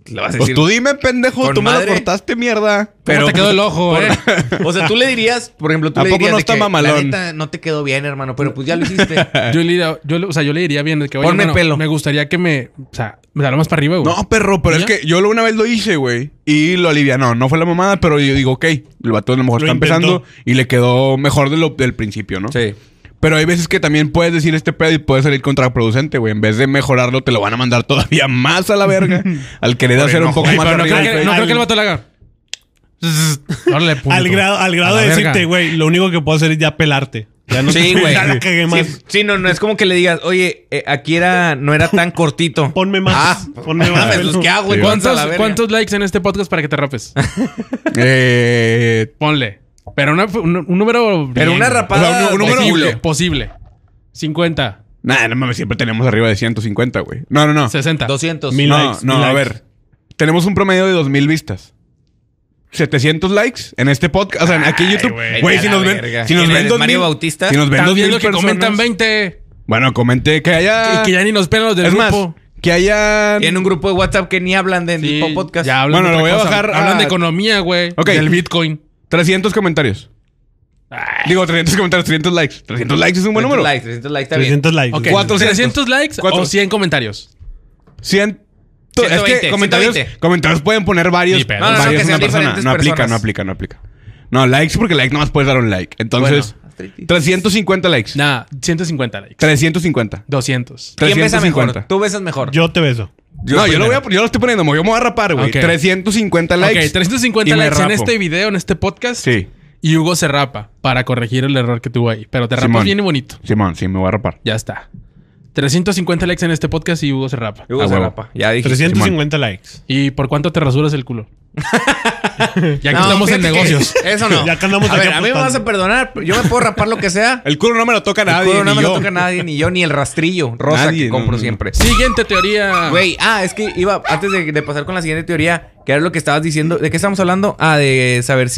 le vas a Pues decir... tú dime, pendejo. con Tú me lo madre. cortaste, mierda. Pero Pero te quedó el ojo, eh. O sea, tú le dirías, por ejemplo, tú ¿A le poco dirías no de está que, mamalón? la neta, no te quedó bien, hermano, pero pues ya lo hiciste. Yo le diría, yo, le- o sea, yo le diría bien de que, oye, Ponme hermano, pelo. me gustaría que me, o sea, me dara más para arriba, güey. No, perro, pero ¿Y es ya? que yo una vez lo hice, güey. Y lo alivianó. No fue la mamada, pero yo digo, ok. El vato a lo mejor Lo está empezando intentó. y le quedó mejor de lo, del principio, ¿no? Sí. Pero hay veces que también puedes decir este pedo y puede salir contraproducente, güey. En vez de mejorarlo, te lo van a mandar todavía más a la verga. Al querer Por hacer un enojo. poco Ay, más pero no arriba. creo, que, el no face. creo que el vato le haga. Órale, puño. Al grado, al grado A de la decirte, verga. güey, lo único que puedo hacer es ya pelarte. Ya no Sí, te- güey. Ya la cagué más. Sí, sí, no, no es como que le digas, oye, eh, aquí era, no era tan cortito. Ponme más. Ah, ponme más. mames, pues, ¿qué hago? Sí, entonces, a la ¿Cuántos, verga? ¿Cuántos likes en este podcast para que te rapes? Eh, Ponle. Pero una- un, un número... Pero bien, una güey. rapada O sea, un- un número- Posible. Posible. cincuenta. Nah, no mames, siempre tenemos arriba de ciento cincuenta, güey. No, no, no. sesenta. doscientos. Mil no, likes, no, mil a likes. ver. Tenemos un promedio de dos mil vistas. setecientos likes en este podcast. O sea, aquí en YouTube. güey. Güey, Vete si a nos la ven. verga. Si nos ¿Quién ven eres, dos Mario mil- Bautista? Si nos ven Estás dos mil viendo que personas. comentan veinte. Bueno, comente que haya. Y que ya ni nos pelan los del es más, grupo. que haya. Tienen un grupo de WhatsApp que ni hablan del Sí, tipo podcast. ya hablan Bueno, de lo otra voy a cosa. bajar a- Hablan de economía, güey. Ok. Del Bitcoin. trescientos comentarios. Digo, trescientos comentarios, trescientos likes. trescientos likes es un buen trescientos número. likes, trescientos likes está bien. trescientos likes. Ok. cuatrocientos. trescientos likes Cuatro. o cien comentarios. cien. ciento Es veinte, que comentarios, ciento veinte. comentarios pueden poner varios. Ni pedo. No, no, no, varios que una sean persona. diferentes No aplica, personas. no aplica, no aplica. No, likes porque like nomás puedes dar un like. Entonces, Bueno, artritis. trescientos cincuenta likes. Nah, ciento cincuenta likes. trescientos cincuenta. doscientos. ¿Quién besa mejor? trescientos cincuenta. Tú besas mejor. Yo te beso. no, yo lo, voy a, yo lo estoy poniendo. Yo me voy a rapar, güey. Ok. trescientos cincuenta likes. Ok, trescientos cincuenta y me likes en rapo. este video, en este podcast. Sí. Y Hugo se rapa para corregir el error que tuvo ahí. Pero te rapas Simón. bien y bonito. Simón, sí, me voy a rapar. Ya está. trescientos cincuenta likes en este podcast y Hugo se rapa. Hugo A se huevo. rapa. Ya dije. trescientos cincuenta likes. ¿Y por cuánto te rasuras el culo? Ya que No, estamos en fíjate que negocios. Eso no. Ya que andamos a aquí ver, a mí me apostando. vas a perdonar. Yo me puedo rapar lo que sea. El culo no me lo toca El nadie. culo no ni me yo. lo toca nadie, ni yo, ni el rastrillo rosa Nadie, que no, compro no, no. siempre. Siguiente teoría. Güey, ah, es que iba, antes de, de pasar con la siguiente teoría, que era lo que estabas diciendo. ¿De qué estamos hablando? Ah, de saber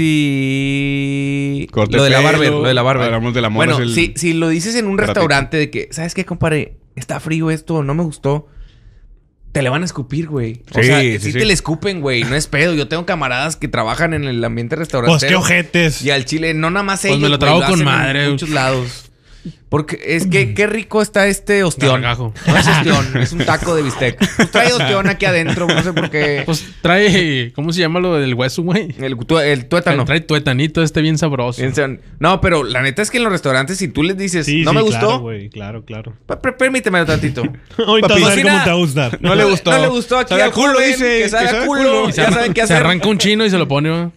si... Corte lo de la pelo, barber, lo de la barber. hablamos del amor, Bueno, es el- si, si lo dices en un Ratito. restaurante de que, ¿sabes qué, compadre? Está frío esto, no me gustó. Te le van a escupir, güey. O Sí, sea, sí, sí, sí. te le escupen, güey. No es pedo. Yo tengo camaradas que trabajan en el ambiente restaurantero. Pues qué ojetes. Y al chile, no nada más Pues ellos, me lo güey, trago con hacen en madre. muchos lados. Porque es que qué rico está este ostión. Gargajo. No es ostión, es un taco de bistec. Pues trae ostión aquí adentro, no sé por qué. Pues trae... ¿Cómo se llama lo del hueso, güey? El, tu- el tuétano. Trae tuetanito este bien sabroso. Bien sean- No, pero la neta es que en los restaurantes, si tú les dices, Sí, no sí, me claro, gustó, güey. Claro, claro. pa- per- permíteme tantito. Ahorita Papi, vas a ver cocina- cómo te va a gustar. No le gustó. No le gustó aquí Sabe a al culo, joven, dice, que sabe que a sabe a culo. culo. Y se Ya arran- saben qué se hacer. arranca un chino y se lo pone, güey.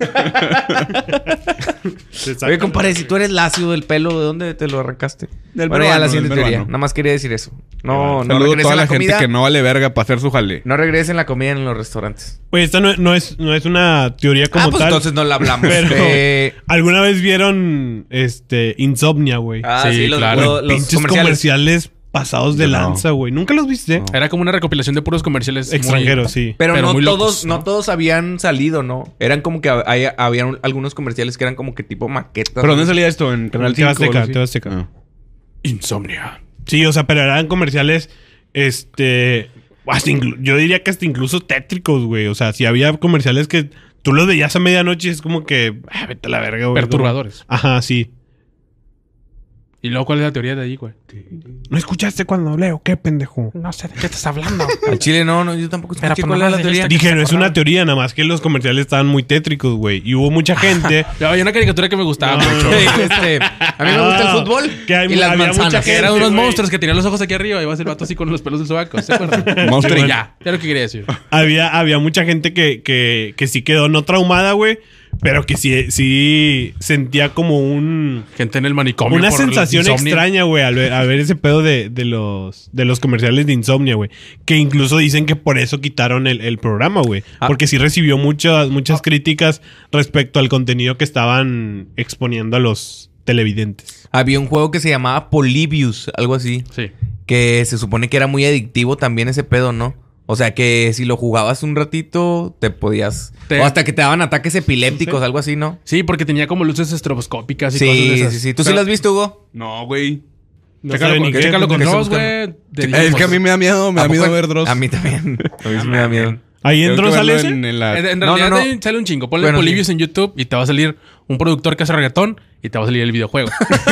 Oye, compadre, si tú eres lacio del pelo, ¿de dónde te lo arrancaste? Del bueno, ya peruano, la siguiente del teoría. peruano. Nada más quería decir eso. No, no Saludo a regresen toda la, la gente comida. que no vale verga para hacer su jale. No regresen la comida en los restaurantes. Oye, esta no, no es, no es una teoría como ah, pues tal. entonces no la hablamos. Pero, Eh, ¿alguna vez vieron este Insomnia, güey? ah, Sí, sí, los, claro. los- los Pinches comerciales. comerciales. pasados de Yo no. lanza, güey. ¿Nunca los viste? Era como una recopilación de puros comerciales muy- Extranjeros, sí. Pero, Pero no muy todos, locos, no ¿no? todos habían salido, ¿no? Eran como que había, habían algunos comerciales que eran como que tipo maquetas. ¿Pero dónde salía esto? ¿En Canal Te cinco? Azteca, o algo así? Te Azteca. Ah. Insomnia. Sí, o sea, pero eran comerciales, este... hasta inclu- yo diría que hasta incluso tétricos, güey. O sea, si había comerciales que tú los veías a medianoche y es como que... ah, vete a la verga, güey. Perturbadores. Ajá, sí. ¿Y luego cuál es la teoría de ahí, güey? ¿No escuchaste cuando leo? ¿Qué, pendejo? No sé de qué estás hablando. Al chile no, no, yo tampoco Pero escuché pues cuál nomás era la dijiste teoría. que- Dije, no es acordaba. una teoría, nada más que los comerciales estaban muy tétricos, güey. Y hubo mucha gente... Había una caricatura que me gustaba No, mucho. no, Este, a mí me gusta el Ah, fútbol que hay- y las había mucha manzanas. gente, Eran unos güey. monstruos que tenían los ojos aquí arriba y iba a ser el vato así con los pelos del sobaco. ¿Se acuerdan? Monstruo. Y ya. Ya lo que quería decir. había, había mucha gente que, que, que sí quedó no traumada, güey. Pero que sí, sí sentía como un... Gente en el manicomio. Una por sensación insomnio. extraña, güey, al ver, al ver ese pedo de, de los, de los comerciales de Insomnia, güey. Que incluso dicen que por eso quitaron el, el programa, güey. Ah. Porque sí recibió muchas, muchas críticas respecto al contenido que estaban exponiendo a los televidentes. Había un juego que se llamaba Polybius, algo así. Sí. Que se supone que era muy adictivo también ese pedo, ¿no? O sea que si lo jugabas un ratito, te podías... Te- O hasta que te daban ataques epilépticos, Sí. algo así, ¿no? Sí, porque tenía como luces estroboscópicas y cosas de Sí, esas. sí, sí. ¿Tú sí Pero- lo has visto, Hugo? No, güey. No Chécalo, sabe con, ni qué, chécalo con ¿qué estás Dross, buscando? güey. De- Es que a mí me da miedo, me ¿A da miedo poco? ver Dross. A mí también. A mí sí me da miedo. ¿Ahí Tengo entró que sale verlo ese? en, en la... En, en No, realidad no, no. ahí sale un chingo. Ponle Bueno, Polybius sí. en YouTube y te va a salir un productor que hace reggaetón y te va a salir el videojuego.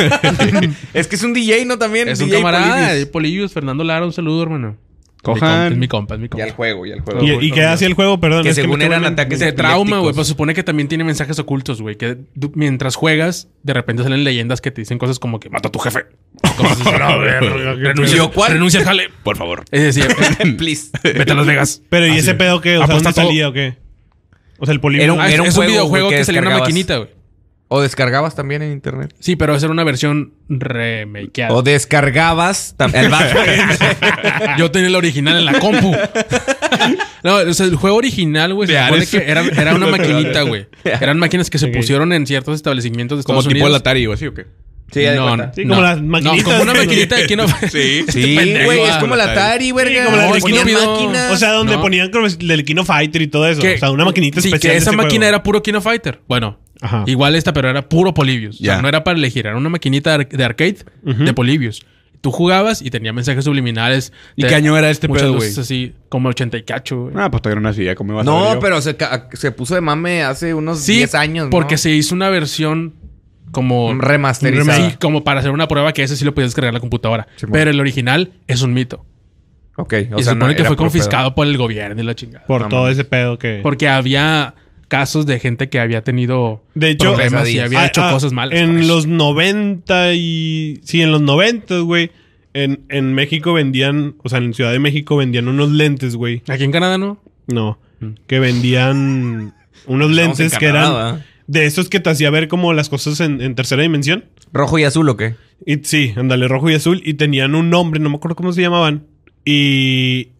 Es que es un D J, ¿no? También. Es un D J camarada. Polybius. de Polybius, Fernando Lara, un saludo, hermano. Cojan. Es mi compa, es mi Y compa. al juego, y al juego. ¿Y, y qué hacía el juego? Perdón. Que es según me quedo eran en- ataques De trauma, epilépticos. güey. Pues supone que también tiene mensajes ocultos, güey. Que tú, mientras juegas, de repente salen leyendas que te dicen cosas como que mata a tu jefe. Cosas así. A ver, renuncia, ¿Yo cuál? renuncia al jale, por favor. Es decir, Please. vete a Las Vegas. Pero ¿y Así, ese güey. pedo qué? O sea, Apuesta ¿dónde todo. salía o qué? O sea, el Polybius. Era un- Ah, es, Era es un juego, videojuego güey, que, que salía en una descargabas. maquinita, güey. O descargabas también en internet. Sí, pero esa era una versión remakeada. O descargabas tam- el vato. Yo tenía el original en la compu. No, o sea, el juego original, güey, se De supone Ares. que era, era una maquinita, güey. Eran máquinas que se Ok. pusieron en ciertos establecimientos de Como Estados tipo el Unidos. Atari o así, ¿o qué? Sí, ya de no, cuenta. no, Sí, como las maquinitas. No, como una de- maquinita de Kino. Sí. Sí, pendejo, güey. Es ah, como el Atari, güey. Sí, como la del Ponían estúpido. máquinas. O sea, donde No. ponían creo, el Kino Fighter y todo eso. Que- O sea, una maquinita sí, especial. que de esa ese máquina juego. era puro Kino Fighter. Bueno, Ajá. igual esta, pero era puro Polybius. O sea, Ya. no era para elegir, era una maquinita de ar- de arcade Ujú. de Polybius. Tú jugabas y tenía mensajes subliminales. ¿Y de- qué año era este muchas pedo, luces güey? así, como ochenta y cacho, güey. Ah, pues todavía no nacía. ¿Cómo iba a saber No, yo? pero se, ca- se puso de mame hace unos Sí, diez años, ¿no? porque se hizo una versión como... Remasterizada. Sí, como para hacer una prueba que ese sí lo podías descargar en la computadora. Sí, bueno. Pero el original es un mito. Ok. O y se sea, supone no, que era fue puro confiscado por el gobierno y la chingada. Por No todo mames. ese pedo que... Porque había casos de gente que había tenido De hecho, problemas y pesadillas. había Ah, hecho ah, cosas malas. por En eso. los noventa y... Sí, en los noventa, güey. En, en México vendían... O sea, en Ciudad de México vendían unos lentes, güey. Aquí en Canadá, ¿no? No. Que vendían unos Estamos lentes en que Canadá, eran... ¿verdad? De esos que te hacía ver como las cosas en, en tercera dimensión. ¿Rojo y azul o qué? Y sí, ándale, rojo y azul. Y tenían un nombre, no me acuerdo cómo se llamaban. Y...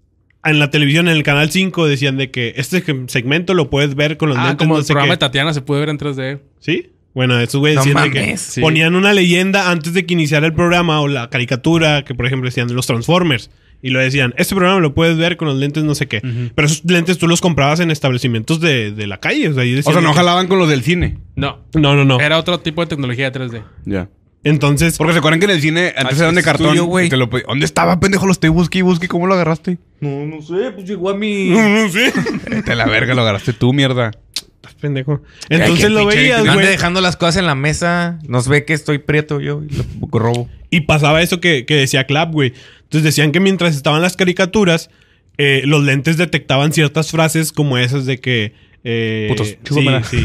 En la televisión, en el canal cinco, decían de que este segmento lo puedes ver con los Ah, lentes, como no el sé programa qué. de Tatiana se puede ver en tres D. ¿Sí? Bueno, esos güeyes No decían de que mames. Sí. ponían una leyenda antes de que iniciara el programa o la caricatura, que por ejemplo decían los Transformers. Y lo decían, este programa lo puedes ver con los lentes no sé qué. Ujú. Pero esos lentes tú los comprabas en establecimientos de, de la calle. O sea, ahí O decían sea, no de que- jalaban con los del cine. No. No, no, no. Era otro tipo de tecnología de tres D. Ya. Entonces, Porque se acuerdan que en el cine antes Ah, eran de es cartón. tuyo, güey. y te lo pe- ¿Dónde estaba, pendejo? Lo estoy busque y busque. ¿Cómo lo agarraste? No, no sé. Pues llegó a mi... no sé. Vete a la verga, lo agarraste tú, mierda. Estás pendejo. Entonces Ay, lo qué pinche veías, No ande güey. dejando las cosas en la mesa. Nos ve que estoy prieto yo y lo robo. Y pasaba eso que, que decía Clap, güey. Entonces decían que mientras estaban las caricaturas, eh, los lentes detectaban ciertas frases como esas de que... Eh, Putos, sí, chúpamela. sí.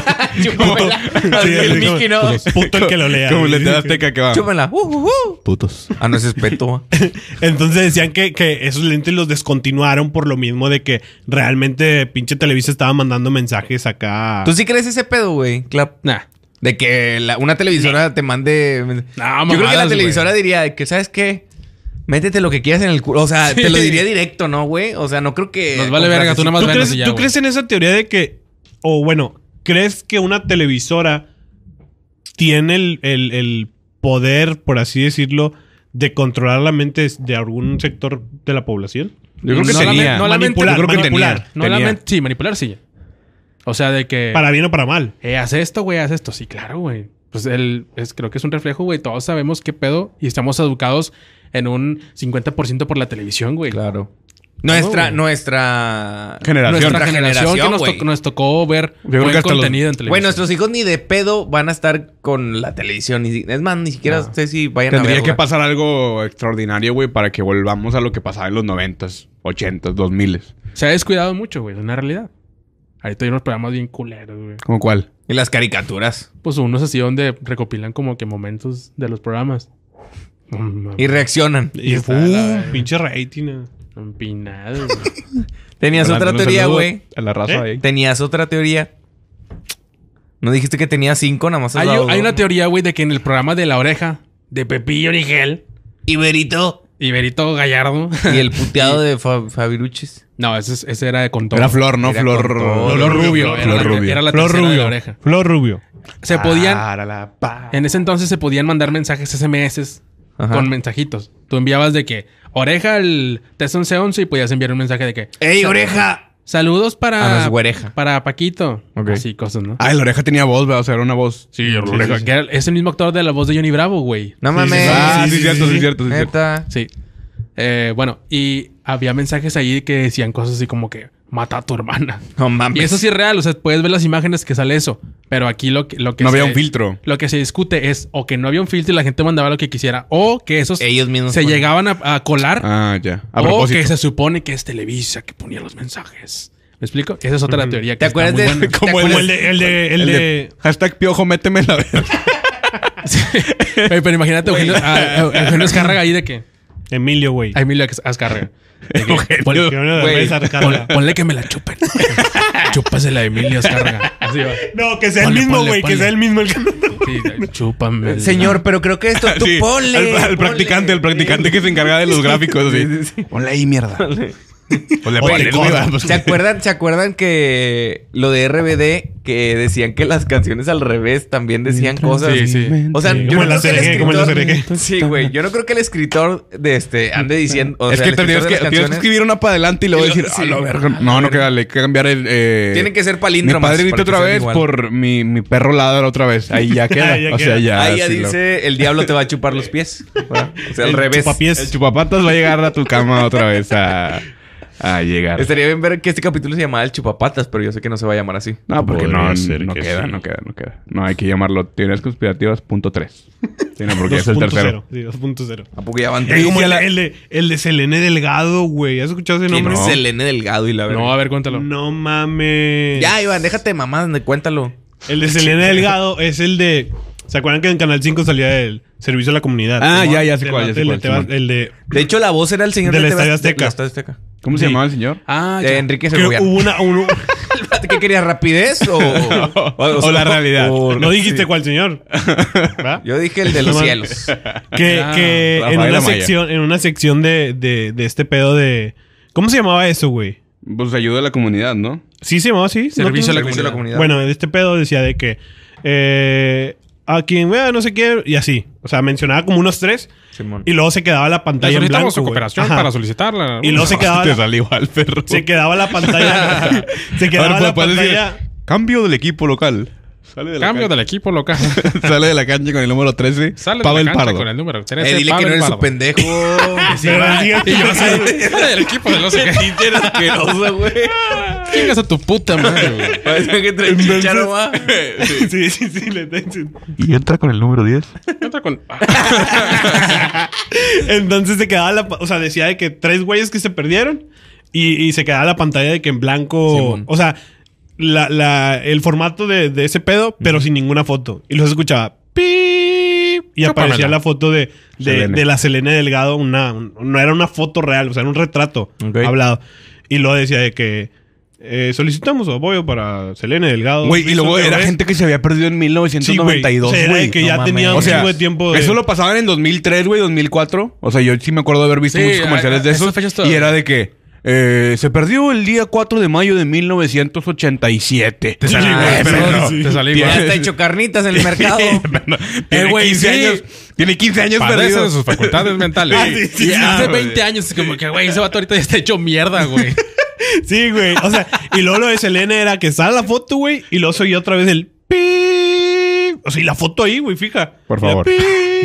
Puto. Sí, el así como, Mickey, ¿no? puto el que lo lea. Como güey. le de Azteca que va. Chúpala. Uh, uh, uh. Putos. Ah, no, ese es peto. Entonces decían que, que esos lentes los descontinuaron por lo mismo de que realmente pinche Televisa estaba mandando mensajes acá. ¿Tú sí crees ese pedo, güey? Clap. Nah. De que la- una televisora te mande... No, Yo creo que mamadas, la güey. televisora diría que, ¿sabes qué? Métete lo que quieras en el culo. O sea, Sí. te lo diría directo, ¿no, güey? O sea, no creo que... Nos vale verga, tú nada más ¿Tú, venos crees, y ya, tú güey. crees en esa teoría de que, o bueno, crees que una televisora tiene el, el- el poder, por así decirlo, de controlar la mente de algún sector de la población? Yo creo que No la tenía. men- no la mente- Manipular, yo creo que manipular. tenía. No la tenía. men- sí, manipular sí. O sea, de que... Para bien o para mal. Eh, haz esto, güey, haz esto. Sí, claro, güey. Pues él es, creo que es un reflejo, güey. Todos sabemos qué pedo y estamos educados en un cincuenta por ciento por la televisión, güey. Claro. Nuestra, güey. nuestra... Generación. Nuestra generación, que nos, güey. to- nos tocó ver Yo creo buen que hasta los- contenido en televisión. Güey, nuestros hijos ni de pedo van a estar con la televisión. Ni si- es más, ni siquiera No. sé si vayan a Tendría verla. que pasar algo extraordinario, güey, para que volvamos a lo que pasaba en los noventas, ochentas, dos miles. Se ha descuidado mucho, güey. Es una realidad. Ahorita hay unos programas bien culeros, güey. ¿Cómo cuál? Y las caricaturas. Pues unos así donde recopilan como que momentos de los programas. Y reaccionan. Y está la- uh, pinche rating. eh. Empinado, güey. Tenías Mandando otra un teoría, saludo güey. A la raza ¿Eh? ahí. Tenías otra teoría. No dijiste que tenía cinco, nada más. has Hay, dado hay dos. una teoría, güey, de que en el programa de La Oreja, de Pepillo Origel Iberito. y Berito Gallardo... Y el puteado de Fa- Fabiruchis. No, ese, es- ese era de con todo. Era Flor, ¿no? Era Flor. con todo. Flor Rubio. Flor Era, la, Rubio. era la Flor tercera de Rubio. La Oreja. Flor Rubio. Se podían... Para la pa- En ese entonces se podían mandar mensajes S M S Ajá. con mensajitos. Tú enviabas de que oreja el test once once y podías enviar un mensaje de que ¡Ey, oreja! saludos Ah, no, para es güereja. para Paquito. Ok. Así cosas, ¿no? Ah, la oreja tenía voz, ¿verdad? O sea, era una voz. Sí, el oreja. Que era- es el mismo actor de la voz de Johnny Bravo, güey. No Sí, mames. sí, Ah, sí, sí, es cierto, sí, sí, es sí. cierto, sí, es cierto. Neta. Sí. Eh, bueno, y había mensajes ahí que decían cosas así como que mata a tu hermana. No mames. Y eso sí es real, o sea, puedes ver las imágenes que sale eso. Pero aquí lo que, lo que No se, había un filtro. Lo que se discute es o que no había un filtro y la gente mandaba lo que quisiera, o que esos Ellos mismos se ponen. llegaban a, a colar, Ah, ya. A o propósito. que se supone que es Televisa que ponía los mensajes. ¿Me explico? Esa es otra teoría que ¿Te está acuerdas muy de- buena. ¿Te Como acuerdas? el de... El de, el El de- de hashtag piojo, méteme la verga. Oye, pero imagínate a Eugenio, a- a Eugenio Azcárraga ahí de que... Emilio, güey. A Emilio Azcárraga. De que, Eugenio. pon- Que uno de Güey, vez arcada. pon- ponle que me la chupen. Chúpasela a Emilio Azcárraga. Así va. No, que sea Ponle, el mismo, ponle, güey. Que ponle. sea el mismo el que... Sí, chúpame. Señor, pero creo que esto tú Sí, ponle. al, al ponle. practicante, el practicante que se encarga de los gráficos. Sí. Ponle ahí, mierda. Ponle, Oye, ponle, corra. güey. ¿Se acuerdan, ¿Se acuerdan que lo de R B D, que decían que las canciones al revés también decían cosas? Sí, sí. O sea, yo Como no en la creo que el C R G, como en la escritor- C R G. Sí, güey. Yo no creo que el escritor de este ande diciendo. O Es sea, que el te tienes escritor que, de las tienes que canciones escribir una para adelante y luego Y lo- decir, sí. "A la verga". No, no queda, le hay que cambiar el. Eh, Tienen que ser Mi palíndromas. padre grita para que otra sean vez igual. por mi, mi perro ladra otra vez. Ahí ya queda. Ahí ya o sea, queda. ya. Ahí ya sí lo- dice, el diablo te va a chupar los pies. ¿verdad? O sea, al El revés. chupapiés. El chupapatas va a llegar a tu cama otra vez a, a llegar. Estaría bien ver que este capítulo se llamaba el chupapatas, pero yo sé que no se va a llamar así. No, porque Podría no, ser no que queda, sí. no queda, no queda. No, hay que llamarlo teorías conspirativas punto tres. Sí, no, porque es el dos punto tercero. cero. Sí, dos punto cero. ¿A poco ya van Es tres? como Y a el, la- el de, el de Selene Delgado, güey. ¿Has escuchado ese ¿Quién nombre? es el N Delgado y la verdad? No, a ver, cuéntalo. No mames. Ya, Iván, déjate mamá, cuéntalo. El de Selene Delgado es el de... ¿Se acuerdan que en Canal cinco salía el servicio a la comunidad? Ah, ¿No? ya, ya sé El cuál, de- ya sé el de cuál, Tebas- Simón. El de... De hecho, la voz era el señor Del de Estadio Tebas- Azteca. del Estadio Azteca. ¿Cómo se Sí. llamaba el señor? Ah, De ya. Enrique Que Segoviano. hubo una... un- ¿Qué querías, rapidez o...? O la realidad. o- no dijiste cuál señor. ¿Va? Yo dije el de los cielos. Que, Ah, que en Rafael una Amaya. sección, en una sección de, de, de este pedo de... ¿Cómo se llamaba eso, güey? Pues ayuda a la comunidad, ¿no? ¿Sí se llamaba así? Servicio a la Servicio a la comunidad. Bueno, este pedo decía de que... Eh, a quien vea no sé qué... Y así. O sea, mencionaba como unos tres. Simón. Y luego se quedaba la Te pantalla en blanco, solicitamos su güey. cooperación Ajá. para solicitarla. Y luego se quedaba... Te la- salió igual, perro. Se quedaba la pantalla... se quedaba Ahora la puedes decir, pantalla... cambio del equipo local. Sale de la Cambio cancha. del equipo local. Sale de la cancha con el número trece. Sale Pavel de la cancha Pardo. con el número trece. Eh, dile que Pavel no eres Pardo. un pendejo. Sí, Pero va. diga- Y yo así, sale del equipo de los que Pinche asqueroso, güey. chingas a tu puta madre, güey. Parece que trae chicharo, va. sí, sí, sí, le está diciendo. Y entra con el número diez. Entra con... Entonces se quedaba la... pa- O sea, decía de que tres güeyes que se perdieron y, y se quedaba la pantalla de que en blanco... Simón. O sea, la, la, el formato de, de ese pedo, pero sin ninguna foto. Y luego se escuchaba... ¡Pip! Y Chúpamela. aparecía la foto de, de, Selene. de la Selene Delgado. Una, un- no era una foto real, o sea, era un retrato Ok. hablado. Y luego decía de que... eh, solicitamos su apoyo para Selene Delgado. Güey, y luego Visto era que- gente que se había perdido en mil novecientos noventa y dos, Sí, güey. O sea, era de güey. que No ya mames. tenía O un sea, chingo de tiempo de... Eso lo pasaban en dos mil tres, güey, dos mil cuatro. O sea, yo sí me acuerdo de haber visto Sí, muchos comerciales a- de a esos. esas fechas Y todavía. era de que eh, se perdió el día cuatro de mayo de mil novecientos ochenta y siete. Te salí Sí, igual, güey, perdón. pero sí. Te salí Ya igual. está hecho carnitas en el mercado. Tiene güey, quince sí. años. Tiene quince años Padece perdido. de sus facultades mentales. Ah, sí, sí, y sí, hace güey. veinte años, es como que, güey, ese vato ahorita ya está hecho mierda, güey. Sí, güey. O sea, y luego lo de Selene era que sale la foto, güey, y luego soy otra vez el pi. O sea, y la foto ahí, güey, fija. Por Y la favor. pi.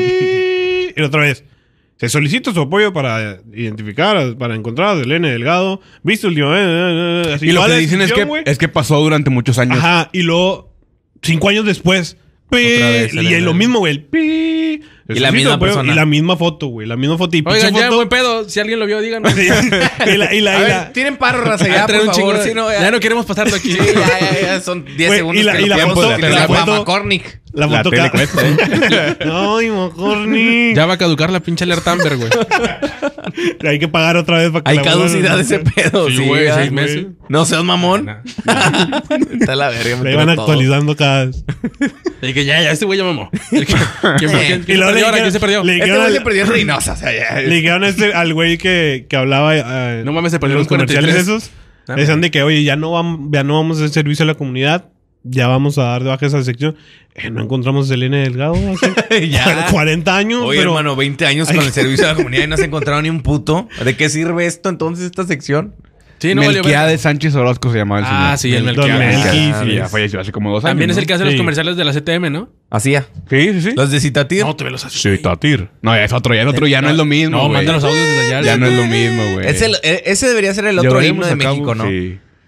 Y otra vez. Se solicita su apoyo para identificar, para encontrar a Selene Delgado. ¿Viste últimamente? Así, Y lo toda que la dicen es que, descripción, güey. es que pasó durante muchos años. Ajá, y luego, cinco años después, pi, Otra vez, y Selene. lo mismo, güey, el pi. Y la misma apoyo, persona. Y la misma foto, güey, la misma foto. Y pinche Oigan, ya, foto- buen pedo. Si alguien lo vio, díganos. Sí. y la, y la, A y ver, la- tienen paro, raza, Ya ya, trae por un chingo favor. de- Si no, ya no queremos pasarlo aquí. Sí, ya, ya, ya, son diez Güey, segundos y la- que y lo la tiempo foto- de la la foto- McCormick. la La foto tele ca- cuesta, ¿eh? Ay, McCormick. Ya va a caducar la pinche alerta Amber, güey. Hay que pagar otra vez para que Hay la caducidad vuelvan a- ese pedo. Sí, Sí, güey, ya, seis güey. meses. No seas mamón. Nah. Está la verga. me La tiró iban todo. actualizando cada vez. Y que ya, ya, este güey ya mamó. ¿Quién, quién, quién, Y luego se le perdió ahora? dijeron- ¿Quién se perdió? le Este dijeron güey al- se perdió en Reynosa. O sea, ya. Le dijeron a este, al güey que, que hablaba eh, No mames, se en perdió los los cuarenta y comerciales tres. esos. Ah, Le decían de que, oye, ya no, vamos, ya no vamos a hacer servicio a la comunidad. Ya vamos a dar de baja esa sección. Eh, no encontramos a Selene Delgado hace Ya. cuarenta años. Oye, pero hermano, veinte años con el servicio de la comunidad y no has encontrado ni un puto. ¿De qué sirve esto entonces, esta sección? Sí, no valió verga. Melquiades Sánchez Orozco se llamaba el señor. Ah, sí, el Don Melquiades. Melqui, Ah, sí, ya es- falleció hace como dos años. También es el que hace los Sí. comerciales de la C T M, ¿no? Hacía. Sí, sí, sí. Los de Citatir. No, te ve los haces. Sí, Tatir. No, ya es otro, ya es otro, ya no es lo mismo. No, güey. manda los audios desde allá. Ya no es lo mismo, güey. Es el- e- ese debería ser el otro Llevaremos himno de a cabo- México, ¿no? Sí.